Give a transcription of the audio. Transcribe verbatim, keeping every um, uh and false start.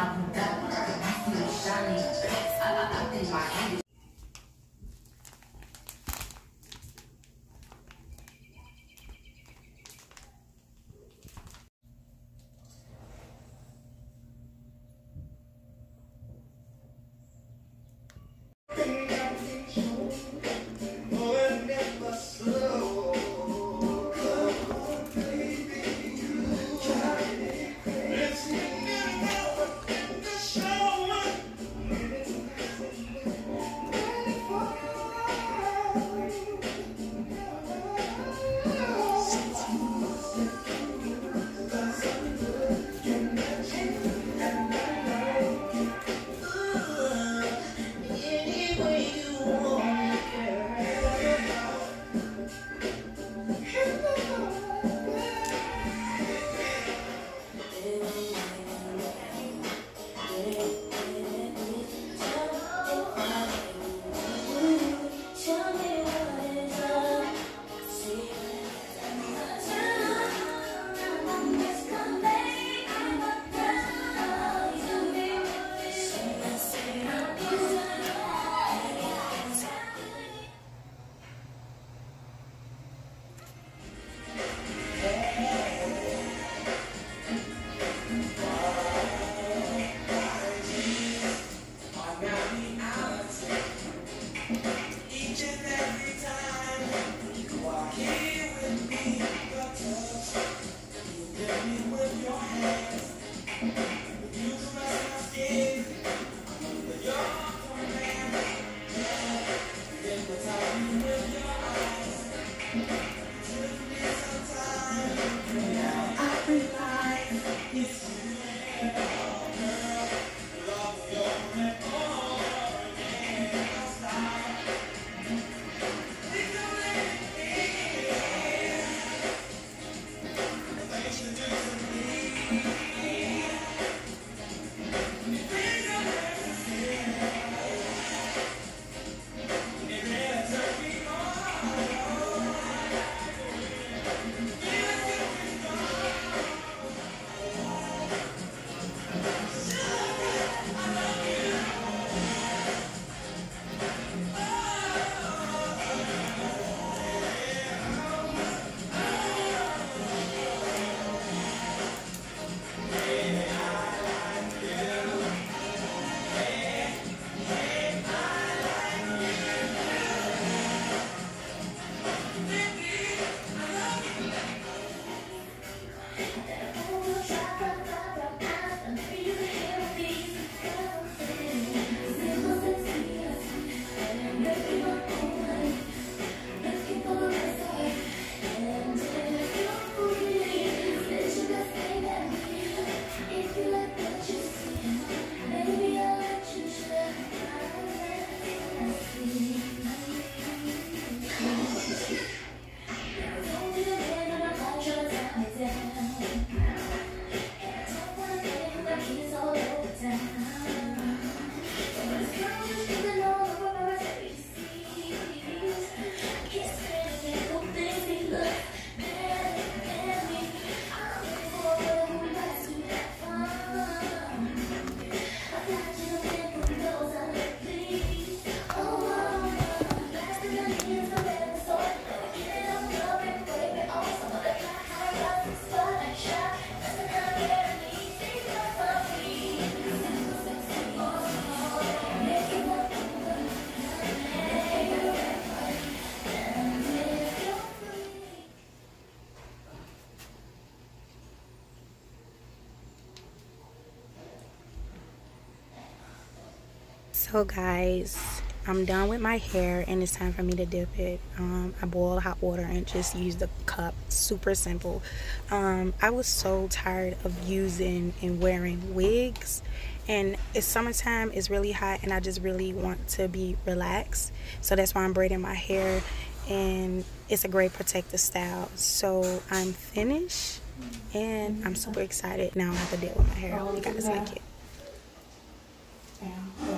So guys, I'm done with my hair and it's time for me to dip it. um, I boiled hot water and just used the cup. Super simple. um, I was so tired of using and wearing wigs, and it's summertime, it's really hot, and I just really want to be relaxed. So that's why I'm braiding my hair, and it's a great protective style. So I'm finished and I'm super excited. Now I have to deal with my hair. You guys like it. Yeah.